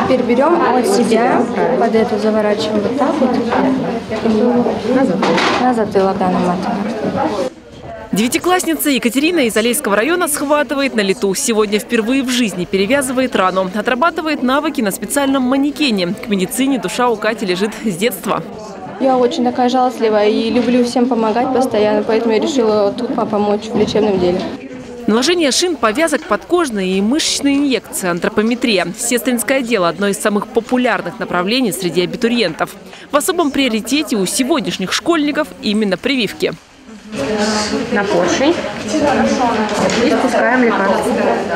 Теперь берем от себя, под эту заворачиваем вот так вот, на затылок, да, наматываем. Девятиклассница Екатерина из Алейского района схватывает на лету. Сегодня впервые в жизни перевязывает рану. Отрабатывает навыки на специальном манекене. К медицине душа у Кати лежит с детства. Я очень такая жалостливая и люблю всем помогать постоянно, поэтому я решила тут помочь в лечебном деле. Наложение шин, повязок, подкожные и мышечные инъекции, антропометрия. Сестринское дело – одно из самых популярных направлений среди абитуриентов. В особом приоритете у сегодняшних школьников именно прививки. На поршень и спускаем лекарство.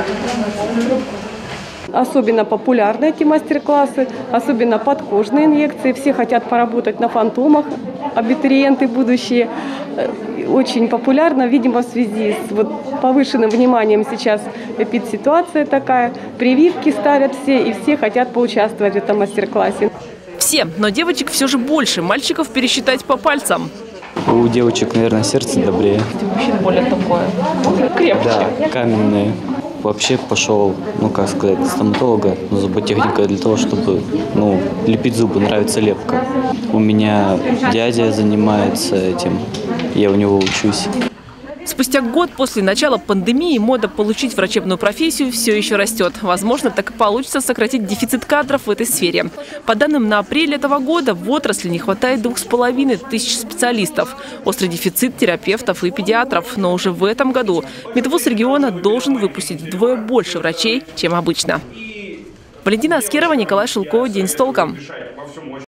Особенно популярны эти мастер-классы, особенно подкожные инъекции. Все хотят поработать на фантомах, абитуриенты будущие. Очень популярно, видимо, в связи с повышенным вниманием сейчас эпидситуация такая. Прививки ставят все, и все хотят поучаствовать в этом мастер-классе. Все, но девочек все же больше, мальчиков пересчитать по пальцам. У девочек, наверное, сердце добрее. У мужчин более такое крепче. Да, каменные. Вообще пошел, как сказать, стоматолога, зуботехника для того, чтобы, лепить зубы, нравится лепка. У меня дядя занимается этим, я у него учусь. Спустя год после начала пандемии мода получить врачебную профессию все еще растет. Возможно, так и получится сократить дефицит кадров в этой сфере. По данным на апрель этого года в отрасли не хватает 2500 специалистов. Острый дефицит терапевтов и педиатров. Но уже в этом году медвуз региона должен выпустить вдвое больше врачей, чем обычно. Валентина Аскерова, Николай Шелков. День с толком.